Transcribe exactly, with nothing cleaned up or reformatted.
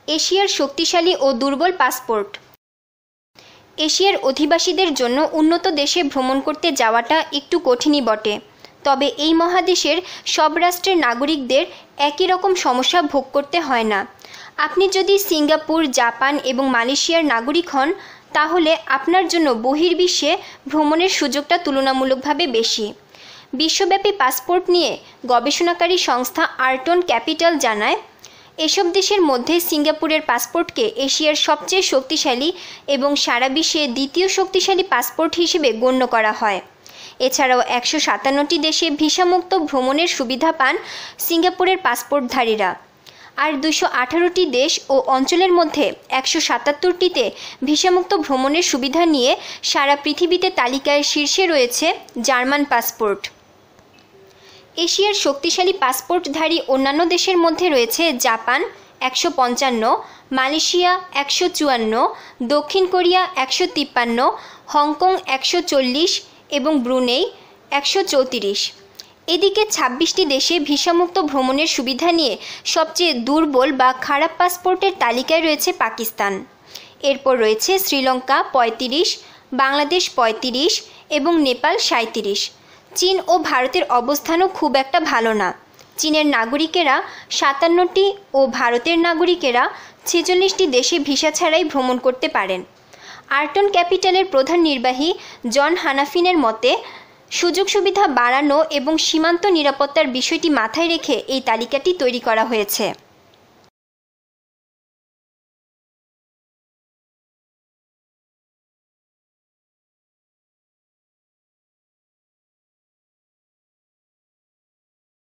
এশিয়ার শক্তিশালী ও দুর্বল পাসপোর্ট। এশিয়ার অধিবাসীদের জন্য উন্নত দেশে ভ্রমণ করতে যাওয়াটা একটু কঠিনই বটে, তবে এই মহাদেশের সব রাষ্ট্রের নাগরিকদের একই রকম সমস্যা ভোগ করতে হয় না। আপনি যদি সিঙ্গাপুর, জাপান এবং মালয়েশিয়ার নাগরিক হন, তাহলে আপনার জন্য বহির্বিশ্বে ভ্রমণের সুযোগটা তুলনামূলকভাবে বেশি। বিশ্বব্যাপী পাসপোর্ট নিয়ে গবেষণাকারী সংস্থা আর্টন ক্যাপিটাল জানায়, এসব দেশের মধ্যে সিঙ্গাপুরের পাসপোর্টকে এশিয়ার সবচেয়ে শক্তিশালী এবং সারা বিশ্বে দ্বিতীয় শক্তিশালী পাসপোর্ট হিসেবে গণ্য করা হয়। এছাড়াও একশো সাতান্নটি দেশে ভিসামুক্ত ভ্রমণের সুবিধা পান সিঙ্গাপুরের পাসপোর্টধারীরা। আর দুশো আঠারোটি দেশ ও অঞ্চলের মধ্যে একশো সাতাত্তরটিতে ভিসামুক্ত ভ্রমণের সুবিধা নিয়ে সারা পৃথিবীতে তালিকায় শীর্ষে রয়েছে জার্মান পাসপোর্ট। এশিয়ার শক্তিশালী পাসপোর্টধারী অন্যান্য দেশের মধ্যে রয়েছে জাপান একশো পঞ্চান্ন, মালয়েশিয়া একশো চুয়ান্ন, দক্ষিণ কোরিয়া একশো তিপ্পান্ন, হংকং একশো চল্লিশ এবং ব্রুনেই একশো চৌত্রিশ। এদিকে ছাব্বিশটি দেশে ভিসামুক্ত ভ্রমণের সুবিধা নিয়ে সবচেয়ে দুর্বল বা খারাপ পাসপোর্টের তালিকায় রয়েছে পাকিস্তান। এরপর রয়েছে শ্রীলঙ্কা পঁয়ত্রিশ, বাংলাদেশ পঁয়ত্রিশ এবং নেপাল সাঁইত্রিশ। চীন ও ভারতের অবস্থানও খুব একটা ভালো না। চীনের নাগরিকেরা সাতান্নটি ও ভারতের নাগরিকেরা ছেচল্লিশটি দেশে ভিসা ছাড়াই ভ্রমণ করতে পারেন। আর্টন ক্যাপিটালের প্রধান নির্বাহী জন হানাফিনের মতে, সুযোগ সুবিধা বাড়ানো এবং সীমান্ত নিরাপত্তার বিষয়টি মাথায় রেখে এই তালিকাটি তৈরি করা হয়েছে।